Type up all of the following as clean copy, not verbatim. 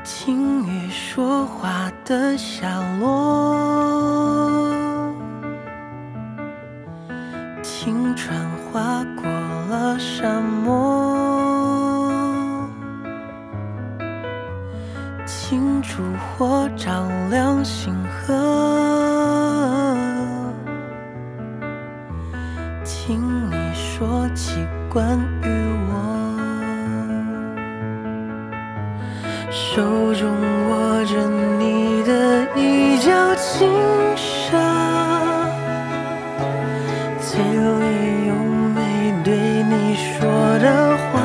听雨说话的下落，听船划过了沙漠，听烛火照亮星河，听你说起关于我。手中握着你的一角轻纱，嘴里有没对你说的话，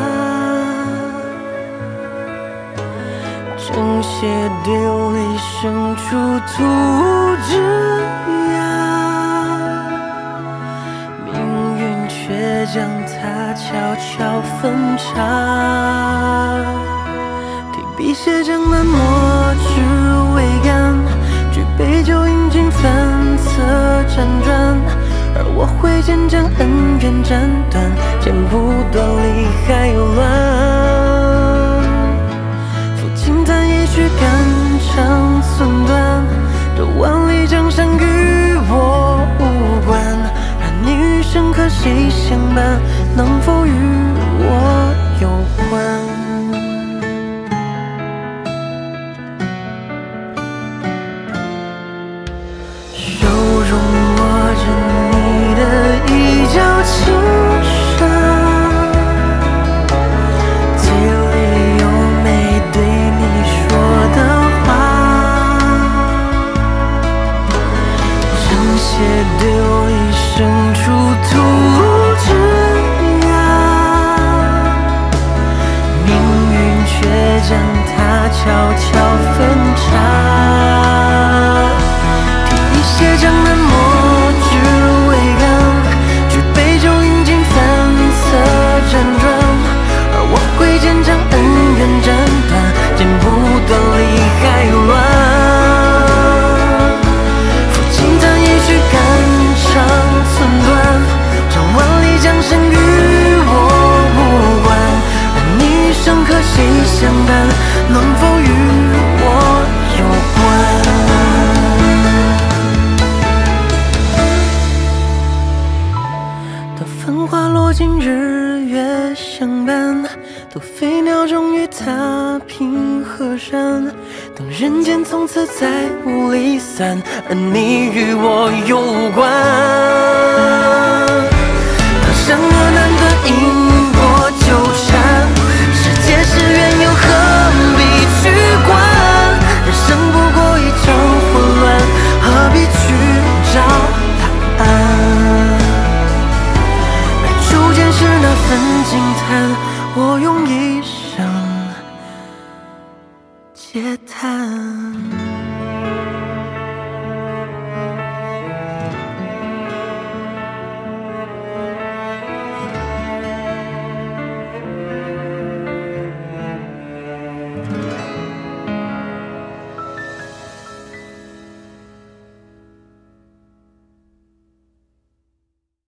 正斜对里生出土枝芽，命运却将它悄悄分叉。笔写江南墨汁未干，举杯酒饮尽反侧辗转，而我挥剑将恩怨斩断，剪不断理还有乱。抚琴弹一曲肝肠寸断，这万里江山与我无关，而你余生和谁相伴，能否与我有关？轻纱，嘴里有没对你说的话，正斜对里生出土枝芽，命运却将它悄悄分叉。提笔写江南墨汁未干，辗转，而我挥剑将恩怨斩断，剪不断理还乱。抚琴弹一曲肝肠寸断，这万里江山与我无关，而你余生和谁相伴，能否与我有关？当繁华落尽日月相伴，当飞鸟终于踏平河山，当人间从此再无离散，而你与我有关。当善恶难分，因果纠缠，世界是缘又何必去管？人生不过一场混乱，何必去找答案？是那份惊叹，我用一生嗟叹。